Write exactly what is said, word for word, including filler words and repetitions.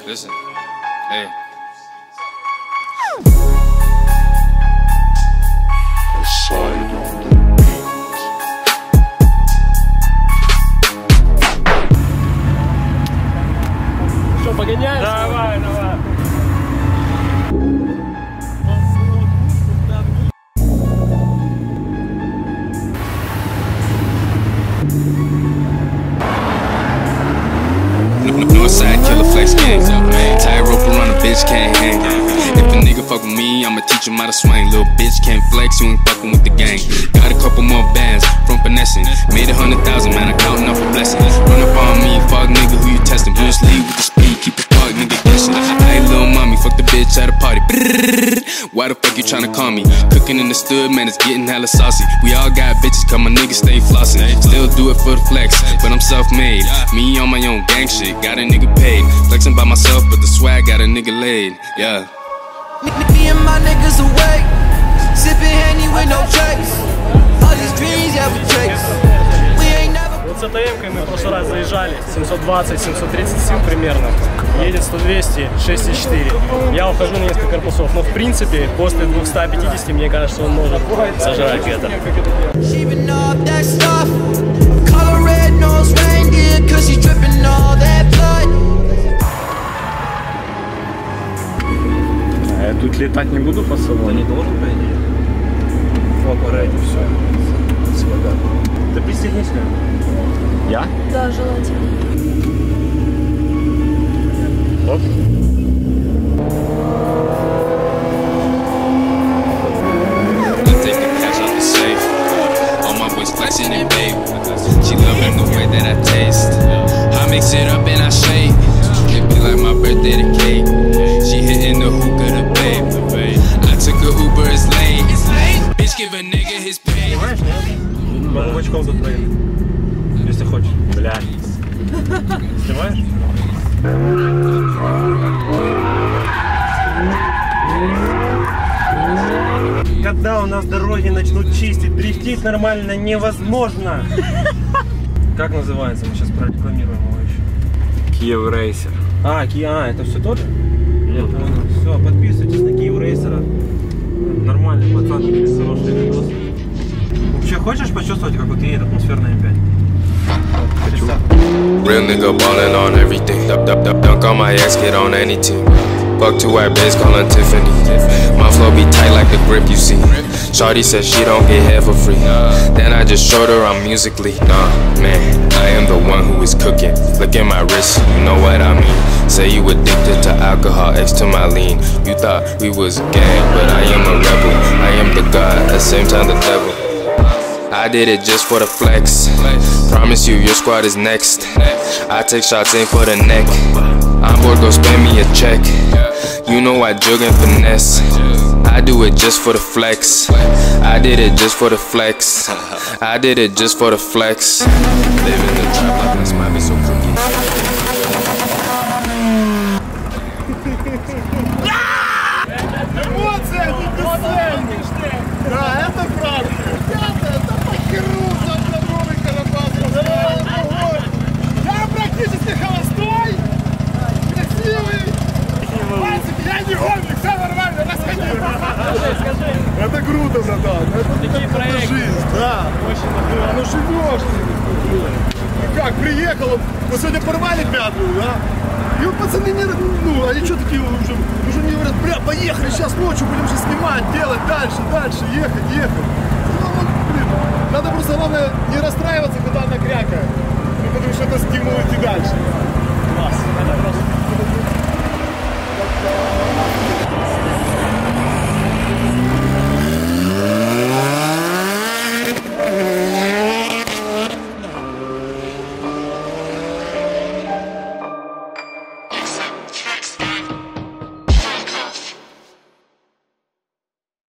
Listen, hey. Что, погоняешь? Давай, давай. Northside killer flex gang. Tie rope around a bitch can't hang. If a nigga fuck with me, I'ma teach him how to swing. Little bitch can't flex, you ain't fucking with the gang. Got a couple more bands from finessing. Made a hundred thousand, man, I'm counting up a blessing. Run up on me, fuck nigga, who you testing? Bruce Lee with the speed, keep the fuck nigga guessing. Hey, little mommy, fuck the bitch at a party. Why the fuck you tryna call me? Cooking in the stood, man, it's getting hella saucy. We all got bitches, cause my niggas stay flossing. Still do it for the flex, but I'm self-made. Me on my own gang shit, got a nigga paid. Flexing by myself, but the swag got a nigga laid. Yeah. Me and my niggas away, sipping Henny with no chase. All these dreams, yeah, we chase. We ain't never. Вот с этой эмкой мы в прошлый раз заезжали. семьсот двадцать семьсот тридцать сил примерно. Едет сто двести шесть и четыре. Я ухожу на несколько корпусов. Но в принципе, после двухсот пятидесяти, мне кажется, он может сожрать где-то. Я тут летать не буду по салону. Не должен, по идее. В аппарате все. Свобода. Да пристегнись. Я? Да, желательно. Оп. Flexing and babe, she loving the way that I taste. I mix it up and I shake. It be like my birthday to cake. She hitting the hookah to babe. I took a Uber, it's late. Bitch, give a nigga his pay. Понимаешь, нет? Могу бочком тут проехать. Если хочешь. Бля. Снимаешь? Когда у нас дороги начнут чистить, дрифтить нормально невозможно. Как называется? Мы сейчас прорекламируем его еще. Kiev Racer. А, Kia, а, это все тот же? Я понял. Все, подписывайтесь на Kiev Racer. Нормальный пацан, хороший видос. Вообще хочешь почувствовать, как вот едет атмосферная эм пять? Хочу. Real nigga ballin' on everything. Dunk, dunk, dunk, dunk on my ass, get on any team. Fuck two white bitches, callin' Tiffany. My flow be tight like the grip you see. Shawty said she don't get head for free. Then I just showed her I'm musically. Nah, man, I am the one who is cooking. Look at my wrist, you know what I mean. Say you addicted to alcohol, X to my lean. You thought we was a gang, but I am a rebel. I am the god, at the same time the devil. I did it just for the flex. Promise you, your squad is next. I take shots, aim for the neck. I'm bored, go spend me a check. You know I jug and finesse. I do it just for the flex. I did it just for the flex. I did it just for the flex. Living the trap like this might be so crooked. Эмоция не бесценишь. Да, это правда. Ребята, это похеру за новый Карабас. Я практически холостой, красивый. Пальцики, я не гомик, все нормально, расходи. Это круто, братан. Это жизнь, да. Ну живешь ты. Ну как, приехал, мы сегодня порвали пятую, да? И вот пацаны не, ну, они что такие уже, уже мне говорят, бля, поехали, сейчас ночью будем же снимать, делать дальше, дальше, ехать, ехать. Ну, вот, блин, надо просто, главное, не расстраиваться, когда она крякает, потому что это стимулирует и дальше. Класс, это просто